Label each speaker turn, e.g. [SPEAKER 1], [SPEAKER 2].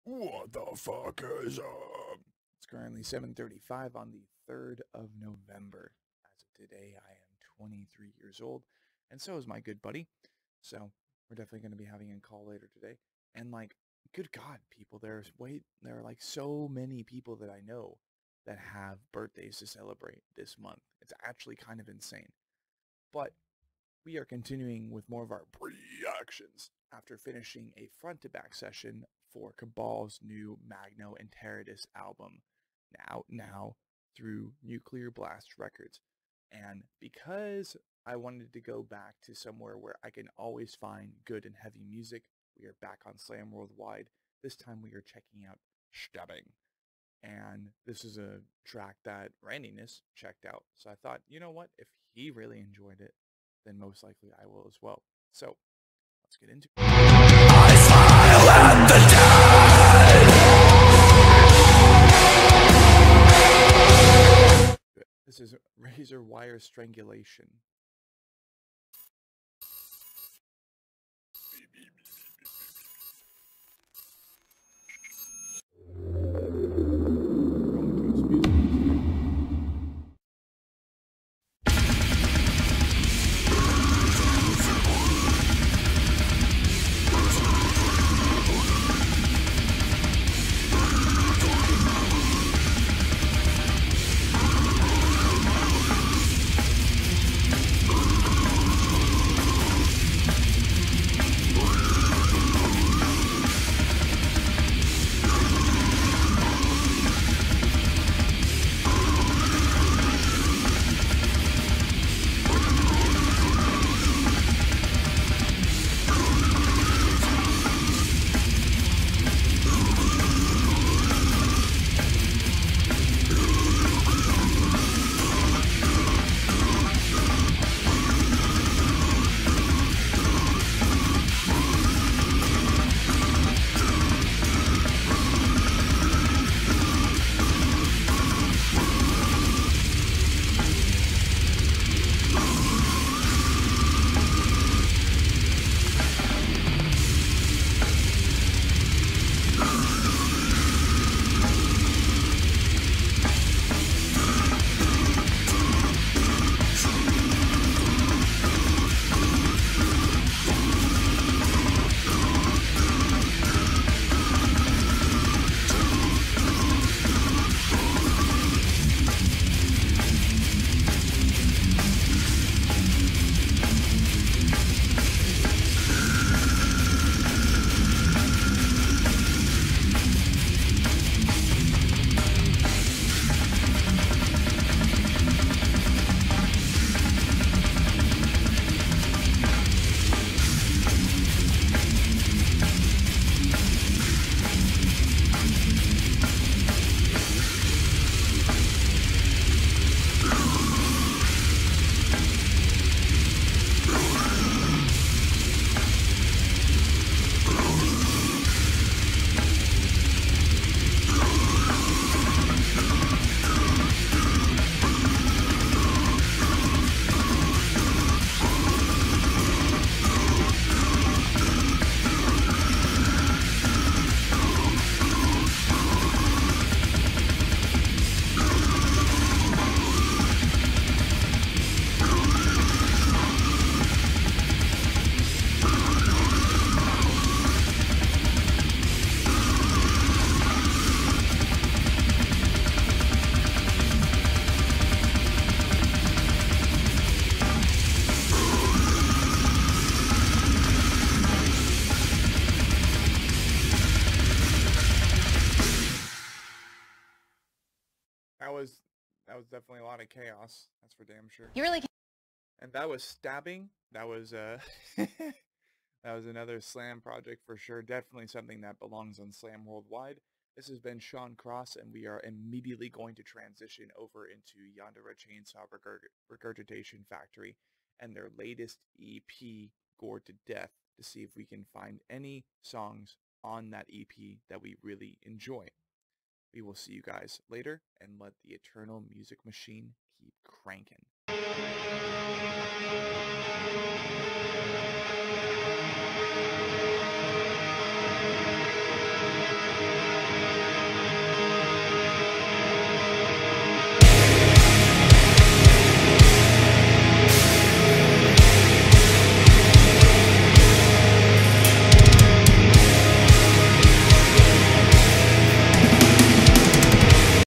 [SPEAKER 1] What the fuck is up? It's currently 7:35 on the 3rd of November. As of today, I am 23 years old, and so is my good buddy. So we're definitely going to be having a call later today. And like, good God, people, there are like so many people that I know that have birthdays to celebrate this month. It's actually kind of insane. But we are continuing with more of our reactions after finishing a front-to-back session for Cabal's new Magno and Teradus album, now through Nuclear Blast Records. And because I wanted to go back to somewhere where I can always find good and heavy music, we are back on Slam Worldwide. This time we are checking out Stabbing. And this is a track that Randiness checked out. So I thought, you know what? If he really enjoyed it, then most likely I will as well. So let's get into it. I smile at the dead. This is Razor Wire Strangulation. That was definitely a lot of chaos. That's for damn sure.
[SPEAKER 2] You really can't.
[SPEAKER 1] And that was Stabbing. That was that was another Slam project for sure. Definitely something that belongs on Slam Worldwide. This has been Sean Cross, and we are immediately going to transition over into Yandere Chainsaw Regurgitation Factory and their latest EP, Gored to Death, to see if we can find any songs on that EP that we really enjoy. We will see you guys later, and let the eternal music machine keep cranking.